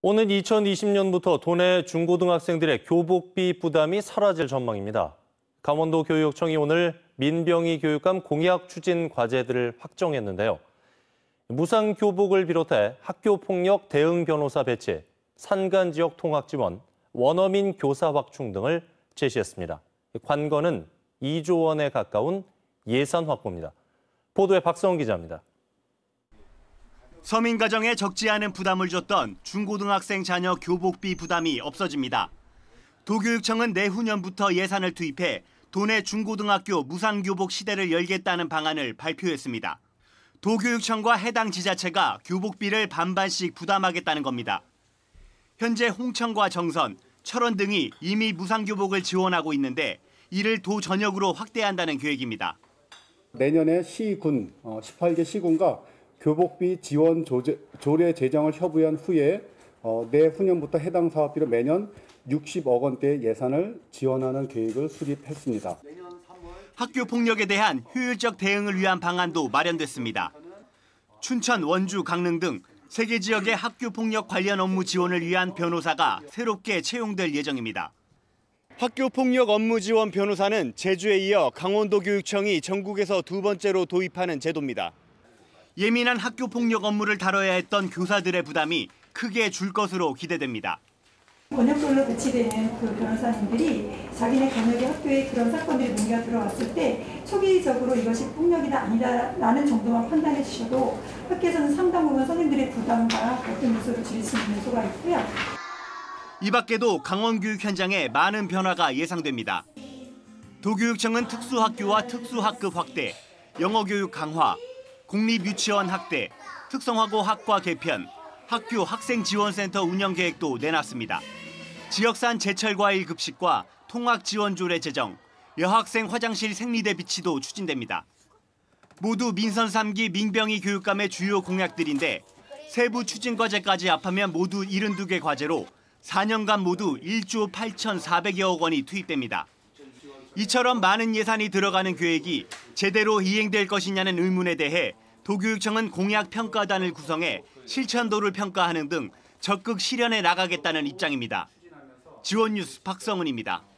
오는 2020년부터 도내 중고등학생들의 교복비 부담이 사라질 전망입니다. 강원도 교육청이 오늘 민병희 교육감 공약 추진 과제들을 확정했는데요. 무상교복을 비롯해 학교폭력 대응 변호사 배치, 산간 지역 통학 지원, 원어민 교사 확충 등을 제시했습니다. 관건은 2조 원에 가까운 예산 확보입니다. 보도에 박성훈 기자입니다. 서민 가정에 적지 않은 부담을 줬던 중고등학생 자녀 교복비 부담이 없어집니다. 도교육청은 내후년부터 예산을 투입해 도내 중고등학교 무상교복 시대를 열겠다는 방안을 발표했습니다. 도교육청과 해당 지자체가 교복비를 반반씩 부담하겠다는 겁니다. 현재 홍천과 정선, 철원 등이 이미 무상교복을 지원하고 있는데 이를 도 전역으로 확대한다는 계획입니다. 내년에 시군, 18개 시군과 교복비 지원 조례 제정을 협의한 후에 내후년부터 해당 사업비로 매년 60억 원대 예산을 지원하는 계획을 수립했습니다. 학교 폭력에 대한 효율적 대응을 위한 방안도 마련됐습니다. 춘천, 원주, 강릉 등 3개 지역의 학교 폭력 관련 업무 지원을 위한 변호사가 새롭게 채용될 예정입니다. 학교 폭력 업무 지원 변호사는 제주에 이어 강원도 교육청이 전국에서 2번째로 도입하는 제도입니다. 예민한 학교 폭력 업무를 다뤄야 했던 교사들의 부담이 크게 줄 것으로 기대됩니다. 번역별로 배치되는 그 변호사님들이 자기네 번역의 학교에 그런 사건들이 문제가 들어왔을 때 초기적으로 이것이 폭력이다 아니다라는 정도만 판단해 주셔도 학교에서는 상당 부분 선생님들의 부담과 갈등 요소를 줄일 수 있는 요소가 있고요. 이 밖에도 강원교육 현장에 많은 변화가 예상됩니다. 도교육청은 특수학교와 특수학급 확대, 영어교육 강화, 공립유치원 확대, 특성화고 학과 개편, 학교 학생지원센터 운영 계획도 내놨습니다. 지역산 제철과일 급식과 통학지원조례 제정, 여학생 화장실 생리대 비치도 추진됩니다. 모두 민선 3기 민병희 교육감의 주요 공약들인데 세부 추진 과제까지 합하면 모두 72개 과제로 4년간 모두 1조 8,400여억 원이 투입됩니다. 이처럼 많은 예산이 들어가는 계획이 제대로 이행될 것이냐는 의문에 대해 도교육청은 공약평가단을 구성해 실천도를 평가하는 등 적극 실현해 나가겠다는 입장입니다. 지원뉴스 박성훈입니다.